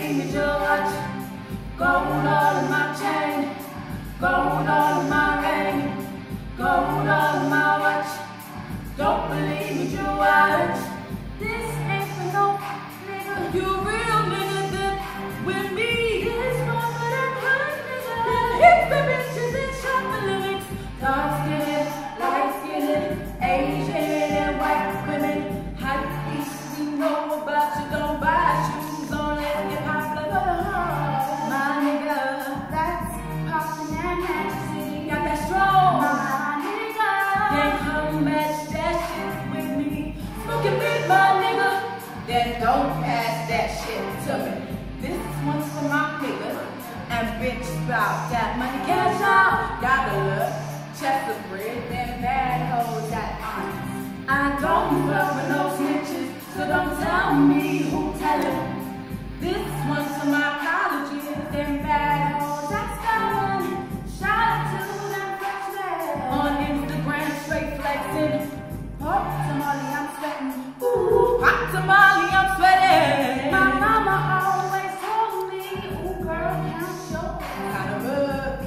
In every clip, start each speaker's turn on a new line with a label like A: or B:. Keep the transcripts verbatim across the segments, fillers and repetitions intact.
A: believe me, your watch. Gold all in my chain. Gold all in my ring. Gold all in my watch. Don't believe me, your watch. This ain't for no nigga. You real nigga that with me. This one for them hood niggas. Hit the bitches and shop the lyrics. Dark skinned, light skinned, Asian and white women. Hype beast, we know about you. Don't buy shoes on let get pop like a heart. My nigga, that's poppin' and nasty. Got that strong. My nigga, can't come match that shit with me. Smoking big, my nigga. Then don't pass that shit to me. This one's for my niggas. And bitch about that money cash out. Gotta look. Chest of bread, them bad hoes that honest. I don't fuck with no snitches, so don't tell me who tell it. This one's for my colleges, them bad hoes that's coming. Shout out to them freshmen on Instagram, straight flexing. Pop tamale, I'm sweating. Ooh, pop tamale, I'm sweating. My mama always told me, ooh girl, count your kind of up.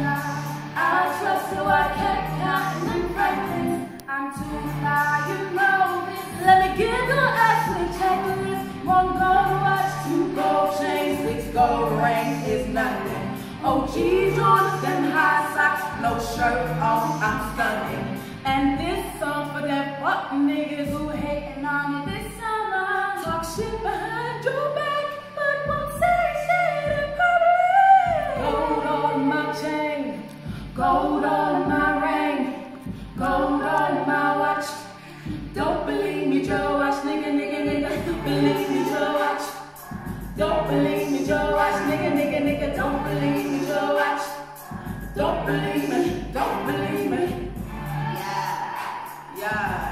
A: I trust who I kept counting and practice. I'm too fly, you know this. Let me give you an Ashley checklist. One gold watch, two gold chains, six gold rings is nothing. O G Jordans, them high socks, no shirt on, I'm stunning. And this song for them fuck niggas who hating on me this summer. Talk shit behind your back, but won't say shit in public. Gold on my chain. Gold on my ring, gold on my watch. Don't believe me, Joe watch, nigga, nigga, nigga. Don't believe me, Joe watch. Don't believe me, Joe watch, nigga, nigga, nigga. Don't believe me, Joe watch. Don't believe me, don't believe me. Yeah, yeah.